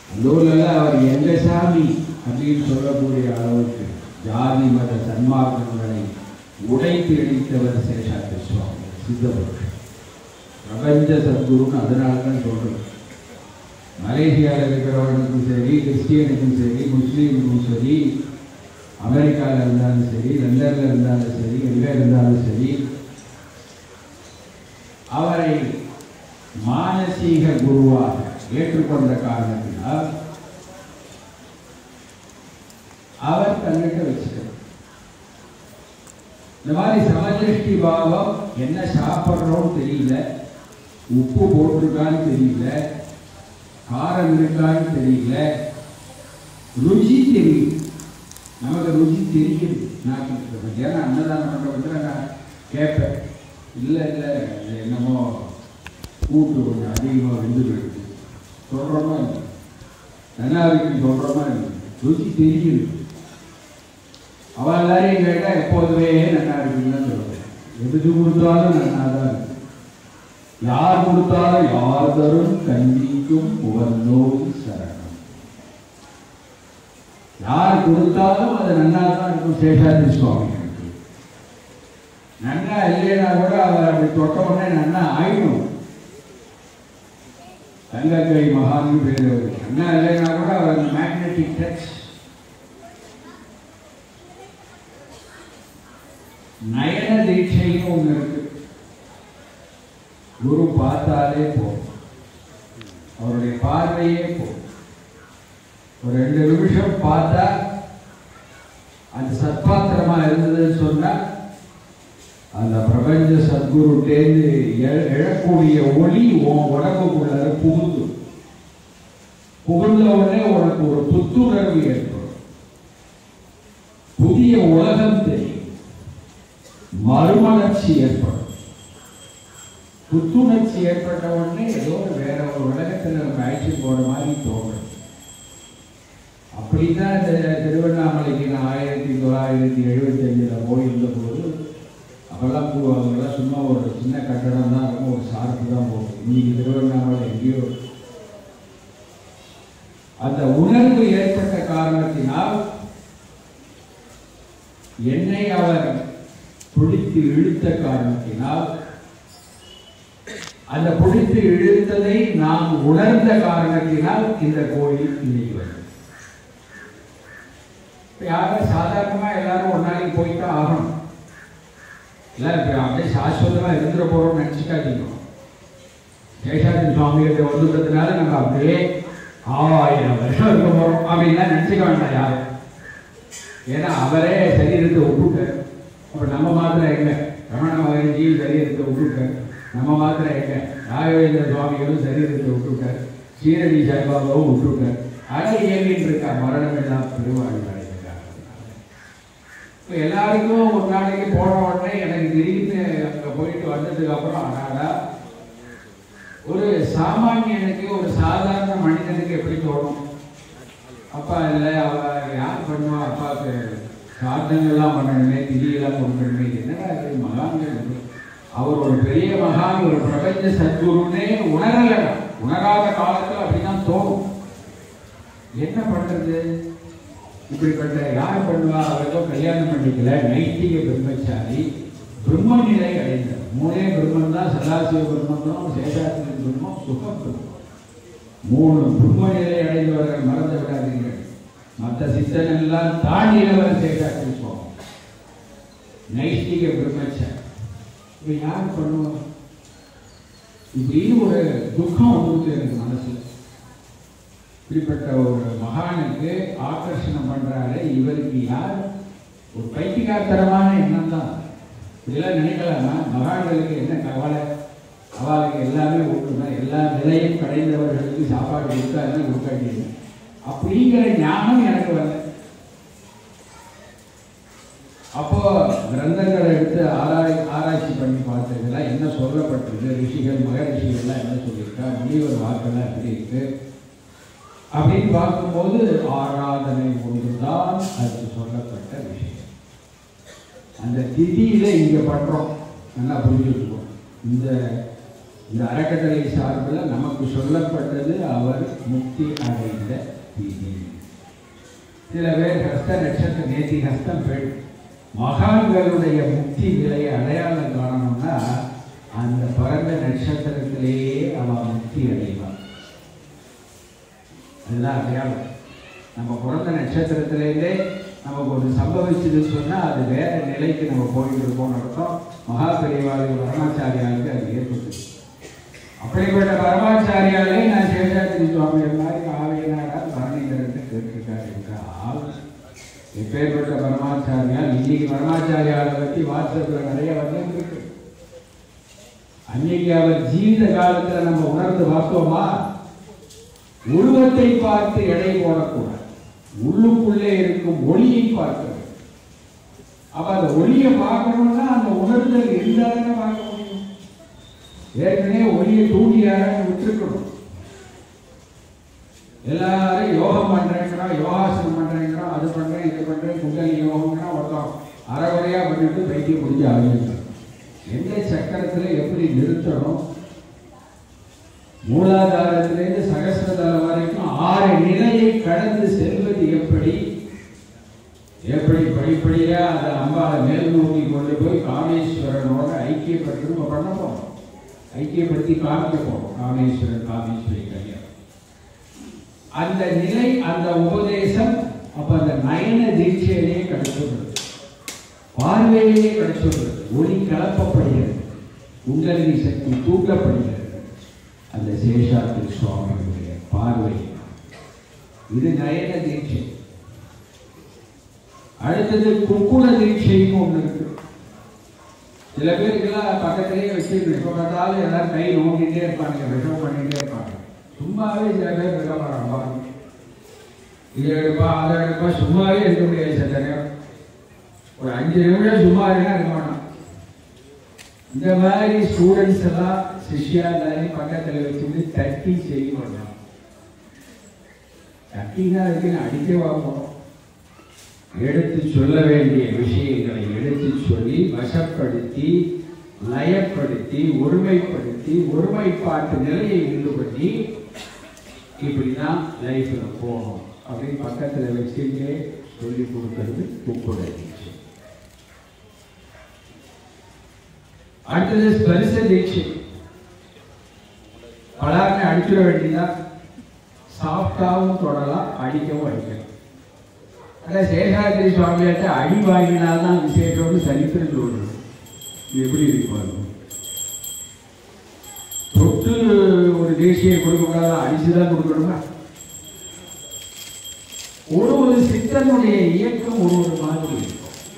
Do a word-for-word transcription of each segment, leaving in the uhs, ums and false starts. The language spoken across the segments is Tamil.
அந்த ஊரில் அவர் எங்க சாமி அப்படின்னு சொல்லக்கூடிய அளவுக்கு ஜாதி மத சன்மார்க்கங்களை உடைத்து அடித்தவர் சேஷாத்ரி சுவாமி சித்தபுருஷன் பிரபஞ்ச சத்குருன்னு அதனால தான் சொல்றோம். மலேசியாவில் இருக்கிறவனுக்கும் சரி, கிறிஸ்டியனுக்கும் சரி, முஸ்லீமுக்கும் சரி, அமெரிக்காவில் இருந்தாலும் சரி, லண்டனில் இருந்தாலும் சரி, எங்கே இருந்தாலும் சரி, அவரை மானசீக குருவாக ஏற்றுக்கொண்ட காரணத்தினால் அவர் தன்னிட்ட வச்சுக்கிறார். இந்த மாதிரி சமதிருஷ்டி பாவம் என்ன சாப்பிட்றோம் தெரியல, உப்பு போட்டிருக்கான்னு தெரியல, காரம் இருக்கான்னு தெரியல, ருச்சி தெரியும். நமக்கு ருச்சி தெரியுது. நான் மத்தியானம் அன்னதானம் பண்ணுறவங்க நான் கேட்பேன், இல்லை இல்லை என்னமோ கூட்டு கொஞ்சம் அதிகமாக வெந்து போயிடுது சொல்கிறோமா இல்லை, நல்லா இருக்குன்னு சொல்கிறோமா இல்லை, ருச்சி தெரியுது. அவள் எல்லாரையும் கேட்டால் எப்போதுமே நல்லா இருக்குன்னு தான் சொல்கிறேன். எதுக்கு கொடுத்தாலும் நல்லா தான் இருக்கு. யார் கொடுத்தாலும் யார் தரும் கண்டிக்கும் உவந்தோம் சரணம். யார் கொடுத்தாலும் அது நல்லா தான் இருக்கும். சேஷாத்ரி சுவாமி நன்னா இல்லைன்னா கூட அவர் அப்படி தொட்ட உடனே நன்னா ஆயிடும். தங்கக்கை மகான் பேர் நன்னா இல்லைன்னா கூட அவர் மேக்னெட்டிக் டச். நயன தீட்சைன்னு ஒன்று இருக்கு. குரு பார்த்தாலே போதும், அவருடைய பார்வையே போதும். ஒரு ரெண்டு நிமிஷம் பார்த்தா அது சத்பாத்திரமா இருந்ததுன்னு சொன்னா அந்த பிரபஞ்ச சத்குருட்டேந்து எழக்கூடிய ஒளி உன் உடம்புக்குள்ள புகுந்து புகுந்த உடனே உனக்கு ஒரு புத்துணர்வு ஏற்படும். புதிய உலகம் தெரியும், மறுமலர்ச்சி ஏற்படும். புத்துணர்ச்சி ஏற்பட்ட உடனே ஏதோ வேற ஒரு உலகத்தில் நம்ம அழைச்சி போற மாதிரி தோணும். அப்படிதான் இந்த திருவண்ணாமலைக்கு நான் ஆயிரத்தி தொள்ளாயிரத்தி எழுபத்தி அஞ்சுல போயிருந்த போது அப்பெல்லாம் அவங்கெல்லாம் சும்மா ஒரு சின்ன கட்டடம் தான் இருக்கும், ஒரு சார்பு தான் போகும். இன்னைக்கு திருவண்ணாமலை எங்கேயோ. அந்த உணர்வு ஏற்பட்ட காரணத்தினால் என்னை அவர் பிடித்து இழுத்த காரணத்தினால், அந்த பிடித்து இழுத்ததை நாம் உணர்ந்த காரணத்தினால் இந்த கோயில் இன்னைக்கு வருது. யாரும் சாதாரணமா எல்லாரும் ஒரு நாளைக்கு போய்தான் ஆகணும். எல்லாரும் அப்படியே சாஸ்வதமா இருந்துட போறோம்னு நினைச்சுக்காதீங்க. சேஷாத்ரி சுவாமிகிட்ட வந்துட்டதுனால நம்ம அப்படியே ஆயிரம் வருஷம் இருக்க போறோம் அப்படின்லாம் நினைச்சுக்க வேண்டாம் யாரும். ஏன்னா அவரே சரீரத்தை விட்டுட்டார். அப்ப நம்ம மாத்திரம் எங்க ரமண மகரிஜியும் சரீரத்தை விட்டுட்டார், நம்ம மாத்திரம் எங்க ராகவேந்திர சுவாமிகளும் சரீரத்தை விட்டுட்டார், சீரடி சாய்பாபாவும் விட்டுட்டார். ஆனால் இயங்கின்னு இருக்கா மரணம் எல்லாம் பெருவாழ்வார். இப்போ எல்லாருக்கும் ஒரு நாளைக்கு போன உடனே எனக்கு திடீர்னு அங்கே போயிட்டு வந்ததுக்கு அப்புறம் ஆனாடா ஒரு சாமானியனுக்கு ஒரு சாதாரண மனிதனுக்கு எப்படி தோணும்? அப்பா இல்லை அவ யார் பண்ணுவா, அப்பாவுக்கு சாதனங்கள்லாம் பண்ணணுமே, திதியெல்லாம் கொடுக்கணுமே, என்னடா இது மகான்கள். அவர் ஒரு பெரிய மகான், ஒரு பிரபஞ்ச சத்குருன்னே உணரல. உணராத காலத்தில் அப்படிதான் தோணும். என்ன பண்றது? இப்படிப்பட்ட யார் பண்ணுவா? அவருக்கோ கல்யாணம் பண்ணிக்கல, நைட்டிக பிரம்மச்சாரி, பிரம்ம நிலை அடைந்தார். மூணே பிரம்மன் தான், சதாசிவ பிரம்மனும் சேஷாத்ரி பிரம்மம் சுகம் பிரம்மம். மூணு பிரம்ம நிலை அடைந்தவர்கள் மறந்து விடாதீர்கள். மற்ற சித்தனெல்லாம் தாண்டினவர் சேஷாத்ரி சுவாமி, நைட்டிக பிரம்மச்சாரி. இப்ப யார் பண்ணுவா? இப்படின்னு ஒரு துக்கம் வந்து எனக்கு மனசுல. இப்படிப்பட்ட ஒரு மகானுக்கு ஆகர்ஷணம் பண்றாரு, இவருக்கு யார்? ஒரு பைத்தியகாரத்தனமான எண்ணம் தான். இதெல்லாம் நினைக்கலாமா? மகான்களுக்கு என்ன கவலை? அவளுக்கு எல்லாமே ஒன்றுதான், எல்லா நிலையும் கடைந்தவர்களுக்கு சாப்பாடு கொடுத்தாரு கொடுக்காட்டீங்க அப்படிங்கிற ஞானம் எனக்கு வரல. அப்போ கிரந்தங்களை எடுத்து ஆராய் ஆராய்ச்சி பண்ணி பார்த்ததுலாம் என்ன சொல்லப்பட்டிருக்கு, ரிஷிகள் மகரிஷிகள்லாம் என்ன சொல்லியிருக்கா, முனிவர் வாக்கெல்லாம் எப்படி இருக்கு அப்படின்னு பார்க்கும்போது ஆராதனை ஒன்றுதான் அது சொல்லப்பட்ட விஷயம். அந்த திதியில இங்க பண்றோம், நல்லா புரிஞ்சுருக்கோம். இந்த இந்த அறக்கட்டளை சார்பில் நமக்கு சொல்லப்பட்டது அவர் முக்தி அடைந்த விதி. சில பேர் ஹஸ்த நட்சத்திர நேத்தி ஹஸ்தம் பெண் மகான்களுடைய முக்தி நிலையை அடையாளம் காணணும்னா அந்த பிறந்த நட்சத்திரத்திலேயே அவன் முக்தி அடைவான். அதுதான் அடையாளம். நம்ம பிறந்த நட்சத்திரத்திலேயே நமக்கு ஒரு சம்பவிச்சதுன்னு சொன்னால் அது வேற நிலைக்கு நம்ம போயிட்டு இருக்கோம்னு அர்த்தம். மகா பெரியவாளுக்கு பரமாச்சாரியாளுக்கு அது ஏற்பட்டு அப்படிப்பட்ட பரமாச்சாரியாலே நான் சேஷாத்ரி சுவாமி மாதிரி ஆவையினாரா பரணிகரத்தை கேட்டிருக்காரு என்றால் எப்பேற்பட்ட பரமாச்சாரியால். இன்னைக்கு பரமாச்சாரியாலை பற்றி வாட்ஸ்அப்பில் நிறைய வந்துருக்கு. அன்னைக்கு அவர் ஜீவித காலத்தில் நம்ம உணர்ந்து பார்த்தோமா? உருவத்தை பார்த்து எடை போடக்கூடாது, உள்ளுக்குள்ளே இருக்கும் ஒளியை பார்க்கணும். அப்ப அந்த ஒளியை பார்க்கணும்னா அந்த உணர்தல் இருந்தாதானே பார்க்க முடியும். ஏற்கனவே ஒளியை தூண்டி யாரும் விட்டுருக்கணும். எல்லாரும் யோகம் பண்றேங்கிறோம், யோகாசனம் பண்றேங்கிறோம், அது பண்றேன் இது பண்றேன் குண்டலி யோகம்னா ஒருத்தம் அறகுறையா பண்ணிட்டு பைத்தியம் முடிஞ்சு ஆரம்பிக்கிறோம். எந்த சக்கரத்துல எப்படி நிறுத்தணும்? மூலாதாரத்திலிருந்து சகசிரதாரம் வரைக்கும் ஆறு நிலையை கடந்து செல்வது எப்படி? எப்படி படிப்படியா அந்த அம்பாவை மேல் நோக்கி கொண்டு போய் காமேஸ்வரனோட ஐக்கியப்படுத்தி பண்ண போறோம், ஐக்கியப்படுத்தி காமிக்க போறோம். காமேஸ்வரன் காமேஸ்வரி கல்யாணம் அந்த நிலை, அந்த உபதேசம் அப்ப அந்த நயன தீட்சையிலேயே கிடைச்சுள்ளது, பார்வையிலேயே கிடைச்சுள்ளது. ஒளி கலப்பப்படுகிறது, குண்டலினி சக்தி தூக்கப்படுகிறது. அந்த சேஷாத்ரி சுவாமியுடைய பார்வை இது நயன தீட்சை. அடுத்தது குக்குண தீட்சைன்னு ஒண்ணு இருக்கு. சில பேருக்கெல்லாம் பக்கத்திலேயே வச்சிருக்கு. இப்ப பார்த்தாலும் எல்லாரும் கை நோண்டிட்டே இருப்பாங்க, விஷம் பண்ணிட்டே இருப்பாங்க. சும்மாவே சில பேர் இருக்க மாட்டாங்க. இதை எடுப்பா அதை எடுப்பா சும்மாவே இருக்க முடியாது. சில நேரம் ஒரு அஞ்சு நிமிஷம் சும்மா இருந்தா இருக்க மாட்டான். இந்த மாதிரி ஸ்டூடெண்ட்ஸ் எல்லாம் சிஷ்யா எல்லாரையும் பக்கத்தில் வச்சுட்டு தட்டி செய்யணும். தட்டினா இருக்குன்னு அடிக்க வாங்கணும். எடுத்து சொல்ல வேண்டிய விஷயங்களை எடுத்து சொல்லி வசப்படுத்தி லயப்படுத்தி ஒருமைப்படுத்தி ஒருமைப்பாட்டு நிலையை உண்டு பண்ணி இப்படிதான் லைஃப்ல போகணும் அப்படின்னு பக்கத்தில் வச்சுட்டு சொல்லி கொடுக்கறது குக்குட தீட்சை. அடுத்தது ஸ்பரிச தீட்சை. பலாருமே அடிச்சிட வேண்டியதான். சாஃப்டாகவும் தொடலாம், அடிக்கவும் அடிக்கலாம். ஆனால் சேஷாத்ரி சுவாமியாட்ட அடி வாங்கினால்தான் விசேஷம்னு சரித்திரம் சொல்றது. எப்படி இருக்கு? தொட்டு ஒரு தேசியை கொடுக்கக்கூடாது, அடிச்சுதான் கொடுக்கணுமா? ஒரு ஒரு சித்தனுடைய இயக்கம் ஒரு ஒரு மாதிரி இருக்கும்.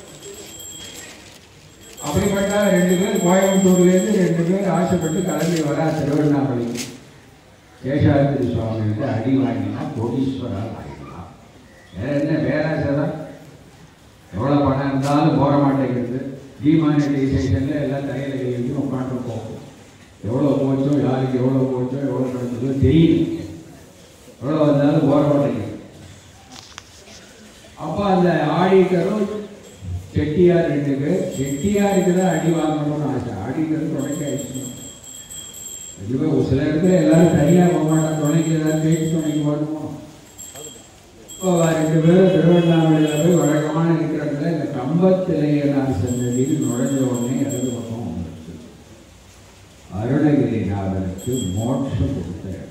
அப்படிப்பட்ட ரெண்டு பேர் கோயம்புத்தூர்லேருந்து ரெண்டு பேர் ஆசைப்பட்டு கிளம்பி வரா திருவண்ணாமலைக்கு. சேஷாத்ரி சுவாமிகிட்ட அடி வாங்கினா கோடீஸ்வரா ஆகிடலாம். வேற என்ன பேராசை தான். எவ்வளோ பணம் இருந்தாலும் போற மாட்டேங்கிறது. டிமானிட்டைசேஷனில் எல்லாம் தலையில் கை வச்சு உட்காந்து போகும். எவ்வளோ போச்சோ, யாருக்கு எவ்வளோ போச்சோ, எவ்வளோ கிடைச்சதோ தெரியல. எவ்வளோ வந்தாலும் போற மாட்டேங்குது. அப்போ அந்த ஆடிட்டரும் செட்டியார் ரெண்டு பேர், செட்டியாருக்கு தான் அடி வாங்கணும்னு ஆசை. ஆடிட்டர் துணைக்கு ஆயிடுச்சு. இதுவே ஒரு சில இடத்துல எல்லாரும் தனியாக போக மாட்டாங்க, துணைக்கு ஏதாவது பேச்சு துணைக்கு வரணுமோ. இப்போ ரெண்டு பேரும் திருவண்ணாமலையில் போய் வழக்கமான இருக்கிறதுல இந்த கம்பத்திலேயனார் சன்னதியில் நுழைஞ்ச உடனே இடது பக்கம் வந்துருக்கு. அருணகிரிநாதனுக்கு மோட்சம் கொடுத்த இடம்.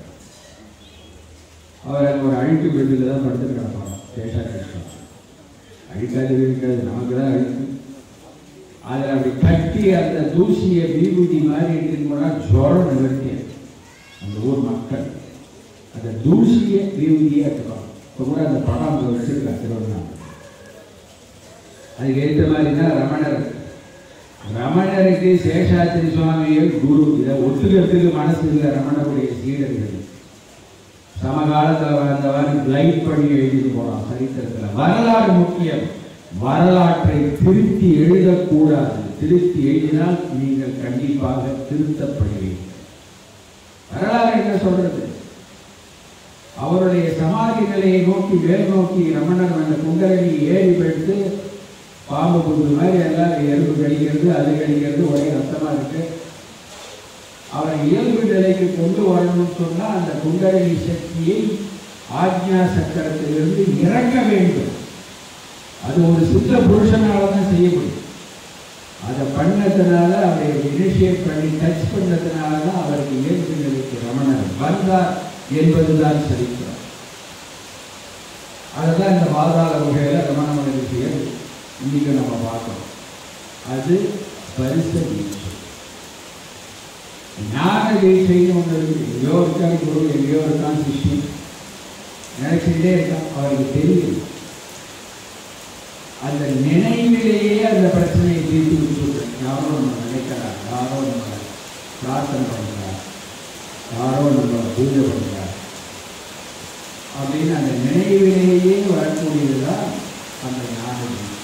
அவர் அங்கே ஒரு அழுக்கு வீட்டில் தான் படுத்துட்டு கிடப்பாங்க. சேஷாத்ரி அழிக்காது இருக்காது, நமக்கு தான் அழிக்கும். அதில் அப்படி கட்டி அந்த தூசியை விபூதி மாதிரி எடுத்துன்னு போனால் ஜுரம் நிவர்த்தியாது. அந்த ஊர் மக்கள் அந்த தூசியை விபூதியாக எடுத்துப்பாங்க. இப்போ கூட அந்த படம் அங்கே வச்சுருக்காங்க திருவண்ணாமலை. அதுக்கு ஏற்ற மாதிரி தான் ரமணர். ரமணருக்கு சேஷாத்ரி சுவாமியே குரு. இதை ஒத்துக்கிறதுக்கு மனசு இல்லை ரமணருடைய சீடர்கள். சமகாலத்தில் வாழ்ந்தவாறு லைட் பண்ணி எழுதிட்டு போகலாம் சரித்திரத்தில். வரலாறு முக்கியம். வரலாற்றை திருத்தி எழுதக்கூடாது. திருத்தி எழுதினால் நீங்கள் கண்டிப்பாக திருத்தப்படுவீர்கள். வரலாறு என்ன சொல்றது? அவருடைய சமாதி நிலையை நோக்கி மேல் நோக்கி ரமணர் அந்த குண்டலினி ஏறி பெற்று பாம்பு குண்டு மாதிரி எல்லாம் எறும்பு கடிக்கிறது, அது கடிக்கிறது, ஒரே ரத்தமா இருக்கு. அவரை இயல்பு நிலைக்கு கொண்டு வரணும்னு சொன்னால் அந்த குண்டலினி சக்தியை ஆக்ஞா சக்கரத்திலிருந்து இறக்க வேண்டும். அது ஒரு சித்த புருஷனால தான் செய்ய முடியும். அதை பண்ணதுனால அவரை இனிஷியேட் பண்ணி டச் பண்ணதுனால தான் அவருக்கு இயல்பு நிலைக்கு ரமணர் வந்தார் என்பதுதான் சரித்திரம். அதுதான் இந்த பாதாள வகையில் ரமண மகரிஷியை இன்னைக்கு நம்ம பார்க்கணும். அது பரிச தீட்சை. ஞான தீட்சைன்னு ஒன்று இருக்குது. எங்கேயோ இருக்கான் குரு, எங்கேயோ இருக்கான் சிஷ்யன், நினைச்சுட்டே இருக்கான், அவருக்கு தெரியும். அந்த நினைவிலேயே அந்த பிரச்சனையை தீர்த்து வச்சுட்டு யாரோ நம்ம நினைக்கிறார், யாரோ நம்ம பிரார்த்தனை பண்ணுறார், யாரோ நம்ம பூஜை பண்ணுறார் அப்படின்னு அந்த நினைவிலேயே வரக்கூடியதுதான் அந்த ஞான தீட்சை.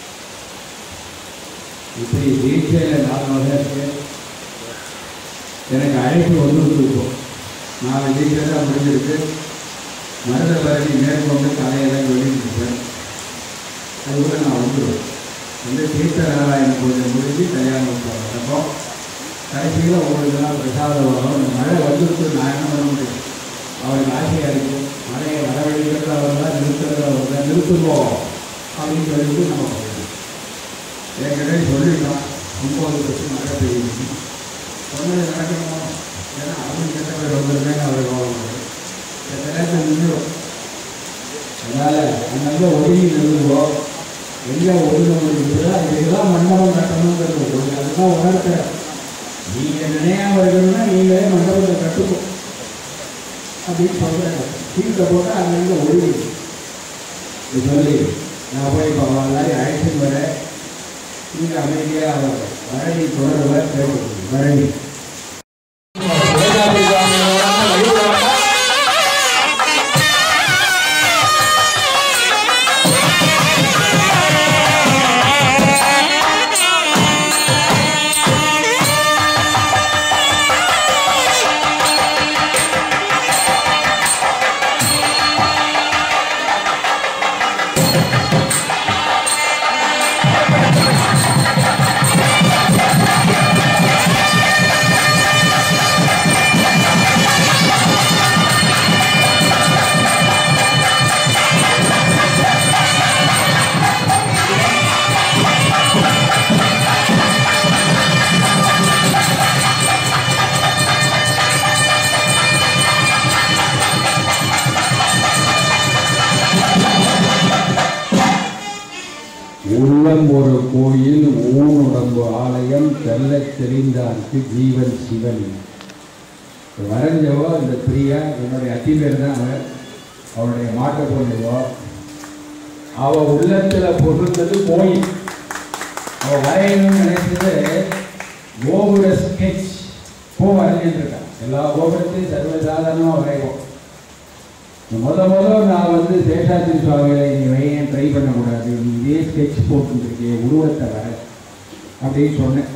இப்படி தீட்சையில் நாலு வகை இருக்கு. எனக்கு அழைப்பு வந்து இருக்கும். நாலு தீட்சை தான் முடிஞ்சிருக்கு. மருத பரவி மேற்கொண்டு கலையெல்லாம் வெளியிட்டிருப்பேன். அதுக்குள்ள நான் வந்துடுவேன். வந்து தீர்த்த நாராயண பூஜை முடிஞ்சு கல்யாணம் வரப்போ கடைசியில் உங்களுக்கு தான் பிரசாதம் வரும். இந்த மழை வந்துருக்கு, நான் என்ன பண்ண முடியும்? அவருக்கு ஆசையாக இருக்கும். மழையை வரவழைக்கிறது அவர் தான், நிறுத்துறது அவர் தான், நிறுத்துவோம் அப்படின்னு சொல்லிட்டு நம்ம போயிடும். என்கிட்ட சொல்லிட்டோம் ஒம்பது வருஷம் மழை பெய்யுது, சொன்னது நடக்கணும். ஏன்னா அவருக்கு கெட்ட பேர் வந்திருக்கேன்னு அவர் கோவப்படுது. இந்த நேரத்தில் நின்றுடும். அதனால் அங்கங்கே ஒதுங்கி நின்றுவோம். எங்கே ஒதுங்க முடியுதோ இதுதான் மண்டபம் கட்டணுங்கிறது சொல்லுங்க. அதுதான் உணர்த்த. நீங்கள் நினையாம இருக்கணும்னா நீங்களே மண்டபத்தை கட்டுப்போம் அப்படின்னு சொல்கிறாங்க. சீட்டை போட்டால் அங்கங்கே ஒதுங்கி இது சொல்லி நான் போய் இப்போ எல்லாரையும் அழைச்சின்னு வரேன். நீங்கள் அமைதியாக அவர் வரணி தொடர்வர் தேவைப்படுது. வரணி உள்ளம் ஒரு கோயில், ஊனுடம்பு ஆலயம், தெல்ல தெரிந்தாருக்கு ஜீவன் சிவன். வரைஞ்சவோ இந்த பிரியா, என்னுடைய அத்தி பேர் தான் அவர். அவருடைய மாட்ட பொண்ணுவோ அவ உள்ளத்தில் பொருந்தது கோயில். அவள் வரையணும்னு நினைச்சது கோபுர ஸ்கெட்ச். பூ வரைஞ்சிட்டு இருக்கான். எல்லா கோபுரத்தையும் சர்வசாதாரணமாக வரைவோம். முத முதல் நான் வந்து சேஷாத்ரி சுவாமிகளை நீ வையன் ட்ரை பண்ணக்கூடாது, நீ இதே ஸ்கெட்ச் போட்டுருக்கே உருவத்தை வர அப்படின்னு சொன்னேன்.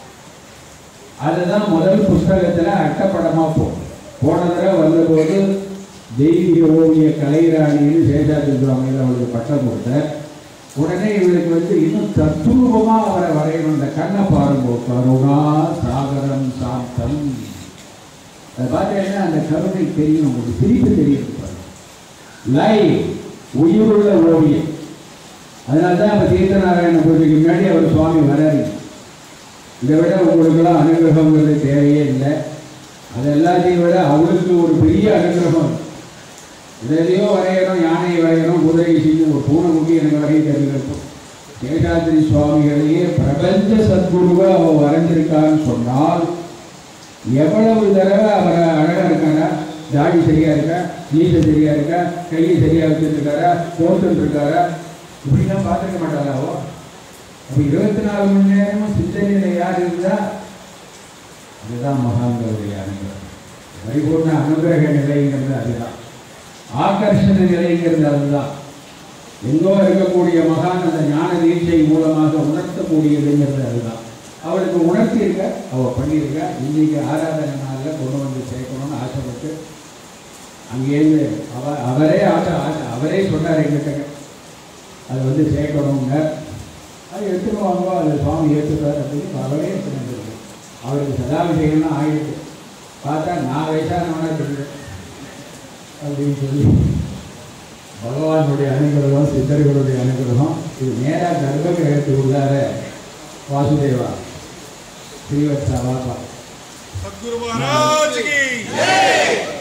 அதுதான் முதல் புஸ்தகத்தில் அட்டப்படமாக போ போன தடவை வந்தபோது தெய்வீக ஓவிய கலைராணின்னு சேஷாத்ரி சுவாமிகள் அவளுக்கு பட்டம் கொடுத்த உடனே இவளுக்கு வந்து இன்னும் தத்ரூபமாக அவரை வரையணும். இந்த கண்ணை பாருங்கோ, கருணா சாகரம் சாந்தம். அதை பார்த்தீங்கன்னா அந்த கருணை தெரியும், உங்களுக்கு சிரிப்பு தெரியும். லைவ் உயிருள்ள ஓவியம். அதனால தான் இப்போ தீர்த்த நாராயண பூஜைக்கு முன்னாடி அவர் சுவாமி வராரு. இதை விட உங்களுக்கெல்லாம் அனுகிரகங்கிறது தேவையே இல்லை. அது எல்லாத்தையும் விட அவருக்கு ஒரு பெரிய அனுகிரகம். இதையோ வரையணும், யானையை வரையணும், குதிரை செய்யும், ஒரு பூனைக்குட்டி எனக்கு வரைய தெரிஞ்சிருக்கும். சேஷாத்ரி சுவாமிகளையே பிரபஞ்ச சத்குருவை அவர் வரைஞ்சிருக்கான்னு சொன்னால் எவ்வளவு தடவை அவரை அழகாக இருக்காரா, தாடி சரியாக இருக்கா, நீச்சல் சரியாக இருக்கா, கையை சரியாக வச்சுருக்காரா, போட்டுன்னு இருக்காரா, இப்படிலாம் பார்த்துக்க மாட்டாராவோ. அப்போ இருபத்தி நாலு மணி நேரமும் சிந்தனையில் யார் இருந்தால் அதுதான் மகான்களுடைய அனுகிரகம். பரிபூர்ண அனுகிரக நிலைங்கிறது அதுதான். ஆகர்ஷண நிலைங்கிறது அதுதான். எங்கோ இருக்கக்கூடிய மகான் அந்த ஞான தீட்சை மூலமாக உணர்த்தக்கூடியதுங்கிறது அதுதான். அவளுக்கு உணர்த்தியிருக்க, அவள் பண்ணியிருக்க. இன்றைக்கி ஆராதனை நாளில் கொண்டு வந்து சேர்க்கணும்னு ஆசைப்பட்டு அங்கேருந்து அவ அவரே ஆசை ஆசை அவரே சொன்னார் எங்கிட்ட அது வந்து சேர்க்கணுங்க. அது எடுத்துக்குவாங்க, அது சுவாமி ஏற்றுக்கார் அப்படின்னு அவரே எடுத்துட்டு அவருக்கு சதாபிஷேகம்லாம் ஆகிடுச்சு. பார்த்தா நான் வயசானவனா சொல்லுறேன் அப்படின்னு சொல்லி பகவானுடைய அனுகிரகம், சித்தர்களுடைய அனுகிரகம். இது நேராக கர்ப்ப கிரகத்துக்கு உள்ளார வாசுதேவா ஸ்ரீவத்சா வாப்பா சத்குரு மகாராஜ் கி ஜெய்.